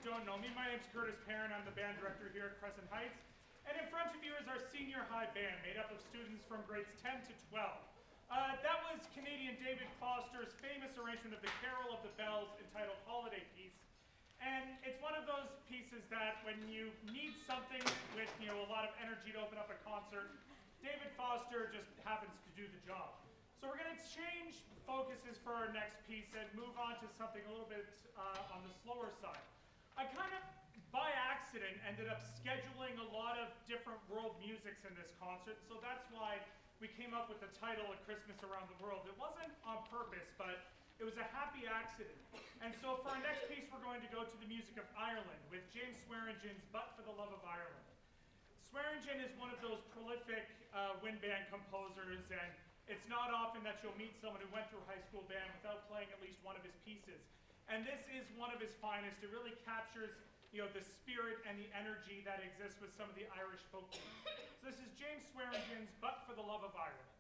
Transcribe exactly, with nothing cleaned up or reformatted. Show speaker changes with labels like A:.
A: don't know me, my name's Perrin. I'm the band director here at Crescent Heights. And in front of you is our senior high band, made up of students from grades ten to twelve. Uh, that was Canadian David Foster's famous arrangement of the Carol of the Bells entitled Holiday Piece. And it's one of those pieces that when you need something with you know a lot of energy to open up a concert, David Foster just happens to do the job. So we're going to change focuses for our next piece and move on to something a little bit uh, on the slower side. I kind of, by accident, ended up scheduling a lot of different world musics in this concert, so that's why we came up with the title of Christmas Around the World. It wasn't on purpose, but it was a happy accident. And so for our next piece, we're going to go to the music of Ireland with James Swearengen's But for the Love of Ireland. Swearengen is one of those prolific uh, wind band composers, and it's not often that you'll meet someone who went through high school band without playing at least one of his pieces. And this is one of his finest. It really captures you know, the spirit and the energy that exists with some of the Irish folk tunes. So this is James Swearengen's But for the Love of Ireland.